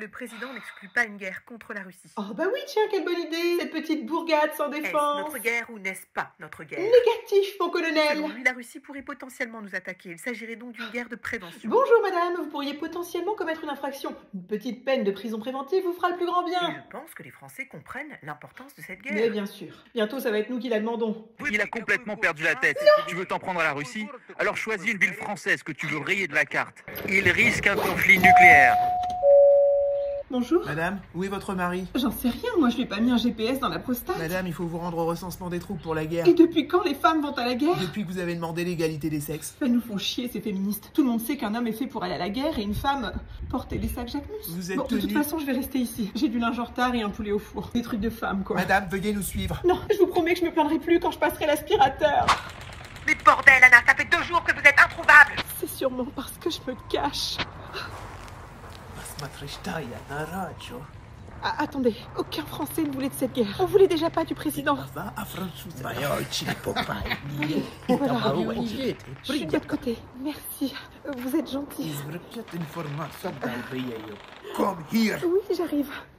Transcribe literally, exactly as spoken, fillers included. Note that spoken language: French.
le président n'exclut pas une guerre contre la Russie. Oh bah oui, tiens, quelle bonne idée, cette petite bourgade sans Est-ce défense. notre guerre ou n'est-ce pas notre guerre? Négatif, mon colonel. Selon lui, la Russie pourrait potentiellement nous attaquer. Il s'agirait donc d'une guerre de prévention. Bonjour madame, vous pourriez potentiellement commettre une infraction. Une petite peine de prison préventive vous fera le plus grand Et bien. je pense que les Français comprennent l'importance de cette guerre. Mais bien sûr, bientôt ça va être nous qui la demandons. Il a complètement perdu la tête. Tu veux t'en prendre à la Russie? Alors choisis une ville française que tu veux rayer de la carte. Il risque un conflit nucléaire. Bonjour. Madame, où est votre mari? J'en sais rien, moi je lui ai pas mis un G P S dans la prostate. Madame, il faut vous rendre au recensement des troupes pour la guerre. Et depuis quand les femmes vont à la guerre? Depuis que vous avez demandé l'égalité des sexes. Elles nous font chier ces féministes. Tout le monde sait qu'un homme est fait pour aller à la guerre et une femme porter des sacs Jacquemus. Vous êtes Bon, de toute tenue- façon je vais rester ici. J'ai du linge en retard et un poulet au four. Des trucs de femme quoi. Madame, veuillez nous suivre. Non, je vous promets que je me plaindrai plus quand je passerai l'aspirateur. Mais bordel, Anna, ça fait deux jours que vous êtes introuvable. C'est sûrement parce que je me cache. Ah, attendez, aucun Français ne voulait de cette guerre. On voulait déjà pas du président. Voilà, je suis de votre côté. Merci, vous êtes gentil. Come here. Oui, j'arrive.